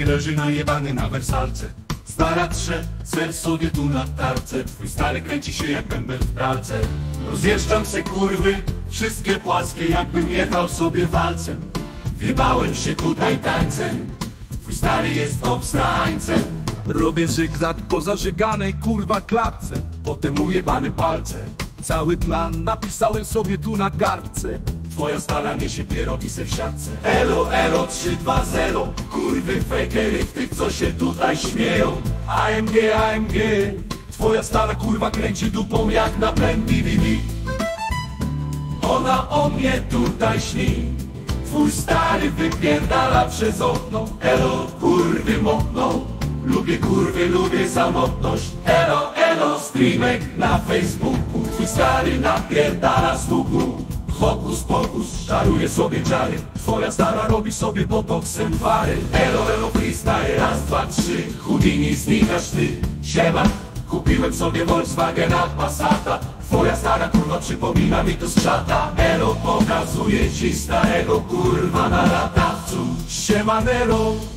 stary leży najebany na wersalce. Stara trze, ser sobie tu na tarce. Twój stary kręci się jak bęben w pralce. Rozjeżdżam se kurwy, wszystkie płaskie, jakbym jechał sobie walcem. Wjebałem się tutaj tańcem. Twój stary jest obstrańcem. Robię zygzak po zażyganej kurwa klatce. Potem ujebane palce. Cały plan napisałem sobie tu na kartce. Twoja stara niesie pierogi se w siatce. Elo, elo, 3-2-0. Kurwy fakery, w tych co się tutaj śmieją. AMG, AMG. Twoja stara kurwa kręci dupą jak na plan DVD. Ona o mnie tutaj śni. Twój stary wypierdala przez okno. Elo, kurwy mokną. Lubię kurwy, lubię samotność. Elo, elo, streamek na Facebooku. Twój stary napierdala z łuku. Hokus pokus, czaruje sobie czary. Twoja stara robi sobie botoksem wary. Elo, elo, freestyle, raz, dwa, trzy. Houdini, znikasz ty. Siema, kupiłem sobie Volkswagena Passata. Twoja stara kurwa przypomina mi to z czata. Elo, pokazuje ci starego kurwa na latawcu. Siemanero.